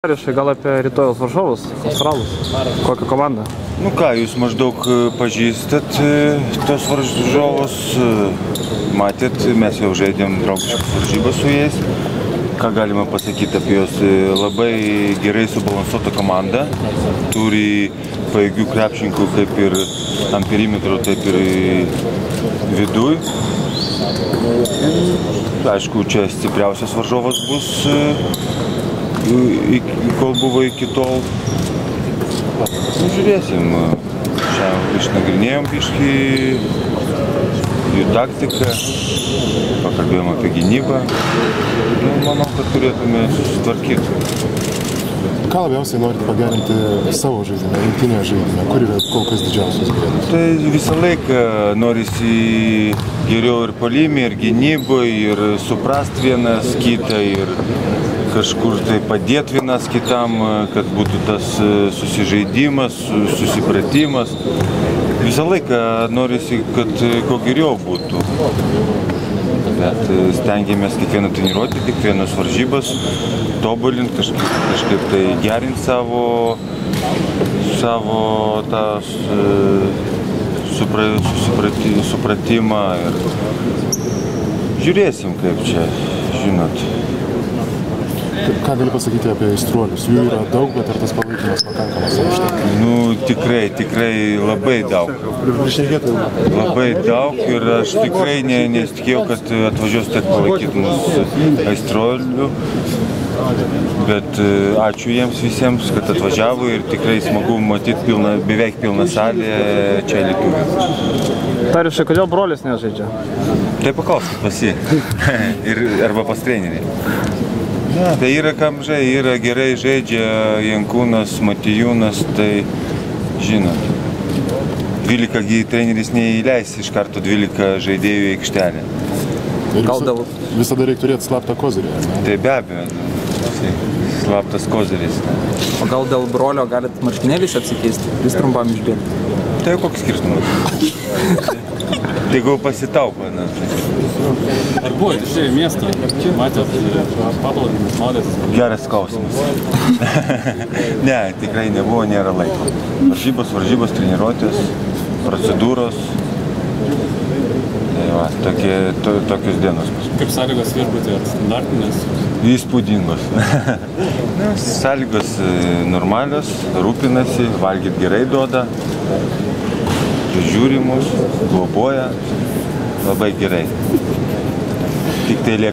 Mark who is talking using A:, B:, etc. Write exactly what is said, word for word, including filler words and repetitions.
A: Gal apie rytojaus varžovus, Australus, kokią komandą?
B: Nu ką, jūs maždaug pažįstat tos varžovus, matėt, mes jau žaidėm draugiškas varžybas su jais. Ką galima pasakyti apie juos? Labai gerai subalansuota komanda, turi pajėgių krepšininkų kaip ir ant perimetro, taip ir viduj. Aišku, čia stipriausias varžovas bus, kol buvo iki tol. Nu, žiūrėsim, šiandien išnagrinėjom biškį jų taktiką, pakalbėjom apie gynybą. Nu, manau, kad turėtume susitvarkyti.
C: Ką labiausiai norite pagerinti savo žaidime, rinktinėje žaidime? Kur yra kol kas didžiausias bėdas?
B: Tai visą laiką norisi geriau ir puolime, ir gynyboje, ir suprast vienas kitą, ir kažkur tai padėti vienas kitam, kad būtų tas susižaidimas, susipratimas. Visą laiką norisi, kad kuo geriau būtų. Bet stengiamės kiekvieną treniruotę, kiekvienas varžybas tobulinti, kažkaip, kažkaip tai gerinti savo, savo tą supra, susiprati, supratimą. Ir žiūrėsim, kaip čia, žinot.
C: Ką gali pasakyti apie aistruolius? Jų yra daug, bet ar tas palaikymas pakankamas aikštėje?
B: Nu, tikrai, tikrai labai daug. Labai daug ir aš tikrai ne, nesitikėjau, kad atvažiuos tiek palaikyti mūsų aistruolių. Bet ačiū jiems visiems, kad atvažiavo ir tikrai smagu matyti pilna, beveik pilną salę čia Lietuvoje.
A: Tariušai, kodėl brolis nežaidžia?
B: Tai paklauskit pas jį. ir, arba pas trenerį. Na, tai yra kam žai, yra gerai žaidžia Jankūnas, Matijūnas, tai žinot, dvylika treneris neįleis iš karto dvylika žaidėjų į aikštelę.
C: Gal dėl... Visada reikia turėti slaptą kozirį.
B: Tai be abejo, slaptas koziris.
D: O gal dėl brolio galit marškinėliais apsikeisti, vis trumpam išbėgti?
B: Tai koks skirtumas? Tai gal pasitaupo, na.
E: Ar buvo išėję į miestą? Matėt paplūdimius, maudėtės?
B: Geras klausimas. Ne, tikrai nebuvo, nėra laiko. Varžybos, varžybos, treniruotės, procedūros. Tai va, tokie, to, tokios dienos.
E: Kaip sąlygos viešbutėje, standartinės?
B: Įspūdingos. Sąlygos normalios, rūpinasi, valgyti gerai duoda, žiūri mus, globoja, labai gerai. Tik tai lieka